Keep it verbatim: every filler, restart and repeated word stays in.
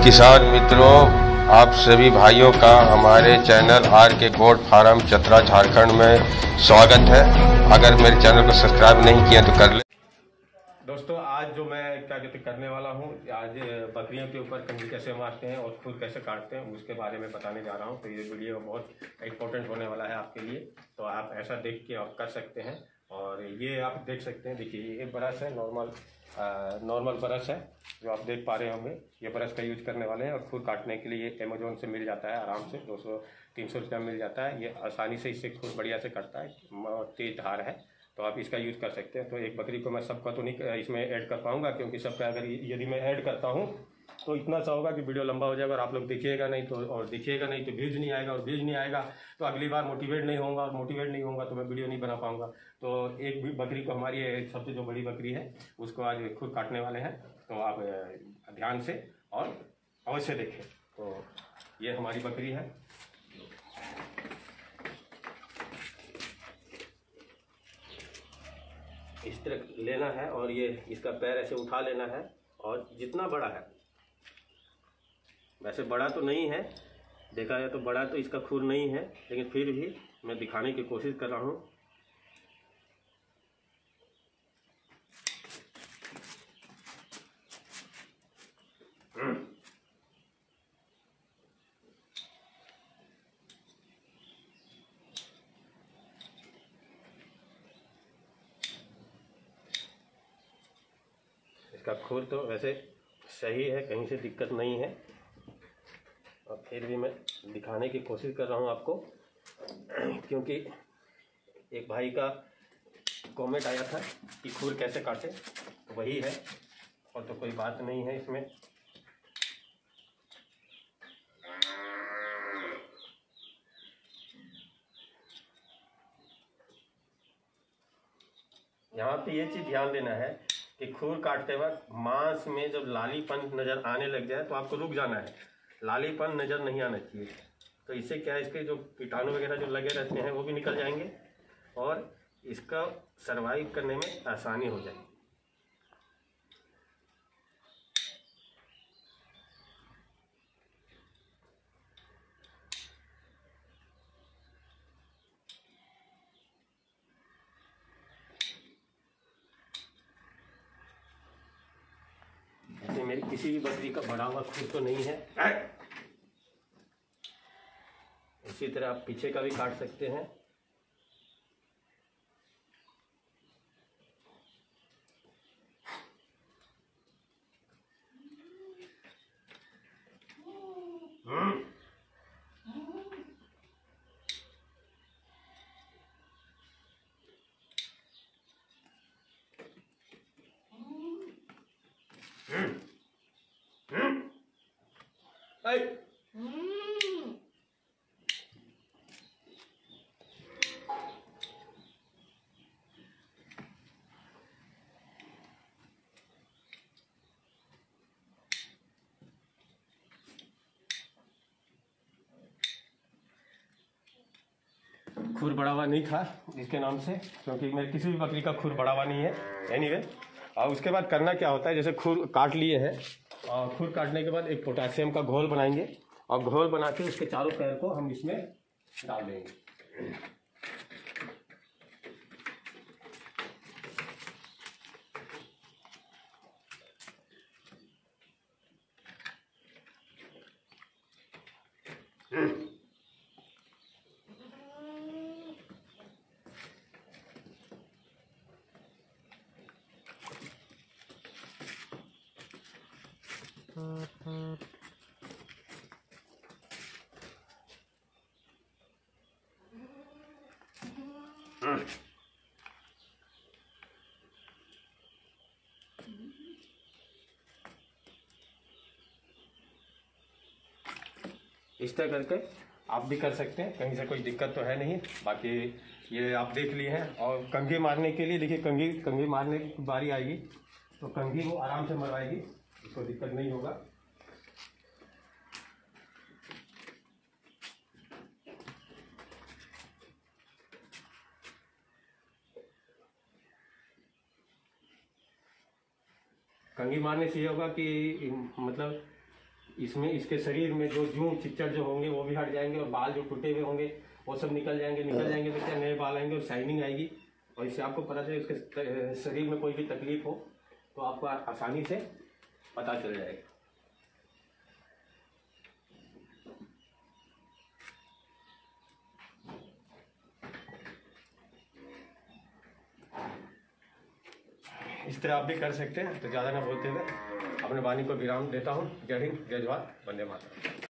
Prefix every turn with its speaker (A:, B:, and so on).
A: किसान मित्रों, आप सभी भाइयों का हमारे चैनल आर के गोट फार्म चतरा झारखंड में स्वागत है। अगर मेरे चैनल को सब्सक्राइब नहीं किया तो कर ले।
B: दोस्तों, आज जो मैं क्या कहते करने वाला हूँ, आज बकरियों के ऊपर कंगी कैसे मारते हैं और खुर कैसे काटते हैं उसके बारे में बताने जा रहा हूँ। तो ये वीडियो बहुत इंपॉर्टेंट होने वाला है आपके लिए, तो आप ऐसा देख के आप कर सकते हैं। और ये आप देख सकते हैं, देखिए ये ब्रश है, नॉर्मल नॉर्मल ब्रश है जो आप देख पा रहे होंगे। ये ब्रश का यूज करने वाले हैं और खुर काटने के लिए ये अमेजोन से मिल जाता है आराम से, दो सौ तीन सौ रुपया मिल जाता है। ये आसानी से इससे खुर बढ़िया से कटता है, तेज धार है, तो आप इसका यूज़ कर सकते हैं। तो एक बकरी को मैं सबका तो नहीं इसमें ऐड कर पाऊंगा, क्योंकि सबका अगर यदि मैं ऐड करता हूं तो इतना सा होगा कि वीडियो लंबा हो जाएगा और आप लोग देखिएगा नहीं तो और देखिएगा नहीं तो व्यूज नहीं आएगा, और व्यूज नहीं आएगा तो अगली बार मोटिवेट नहीं होगा, और मोटिवेट नहीं होगा तो मैं वीडियो नहीं बना पाऊंगा। तो एक भी बकरी को, हमारी सबसे जो बड़ी बकरी है उसको आज खुद काटने वाले हैं, तो आप ध्यान से और अवश्य देखें। तो ये हमारी बकरी है। इस तरह लेना है और ये इसका पैर ऐसे उठा लेना है, और जितना बड़ा है, वैसे बड़ा तो नहीं है, देखा जाए तो बड़ा तो इसका खुर नहीं है, लेकिन फिर भी मैं दिखाने की कोशिश कर रहा हूँ। इसका खुर तो वैसे सही है, कहीं से दिक्कत नहीं है, और फिर भी मैं दिखाने की कोशिश कर रहा हूँ आपको, क्योंकि एक भाई का कमेंट आया था कि खुर कैसे काटे, वही है, और तो कोई बात नहीं है इसमें। यहाँ पे ये चीज़ ध्यान देना है कि खुर काटते वक्त मांस में जब लालीपन नज़र आने लग जाए तो आपको रुक जाना है, लालीपन नज़र नहीं आना चाहिए। तो इससे क्या है, इसके जो कीटाणु वगैरह जो लगे रहते हैं वो भी निकल जाएंगे और इसका सर्वाइव करने में आसानी हो जाएगी। ऐसे मेरी किसी भी बकरी का बड़ा हुआ खुर तो नहीं है। इसी तरह आप पीछे का भी काट सकते हैं। खुर बड़ा हुआ नहीं था इसके नाम से, क्योंकि मेरे किसी भी बकरी का खुर बड़ा हुआ नहीं है। एनीवे, और उसके बाद करना क्या होता है, जैसे खुर काट लिए हैं, और खुर काटने के बाद एक पोटेशियम का घोल बनाएंगे, और घोल बना के उसके चारों पैर को हम इसमें डाल देंगे। इस तरह करके आप भी कर सकते हैं, कहीं से कोई दिक्कत तो है नहीं। बाकी ये आप देख लिए हैं, और कंघी मारने के लिए देखिए, कंघी कंघी मारने की बारी आएगी तो कंघी वो आराम से मरवाएगी, उसको दिक्कत नहीं होगा। कंघी मारने से ये होगा कि मतलब इसमें इसके शरीर में जो जूं चिच्चड़ जो होंगे वो भी हट जाएंगे, और बाल जो टूटे हुए होंगे वो सब निकल जाएंगे। निकल जाएंगे तो क्या नए बाल आएंगे और शाइनिंग आएगी। और इससे आपको पता चले उसके शरीर में कोई भी तकलीफ हो तो आपको आसानी से पता चल जाएगा। इस तरह आप भी कर सकते हैं। तो ज़्यादा ना बोलते हुए अपने वाणी को विराम देता हूँ। जय हिंद, जय जवाहर, वंदे मातरम।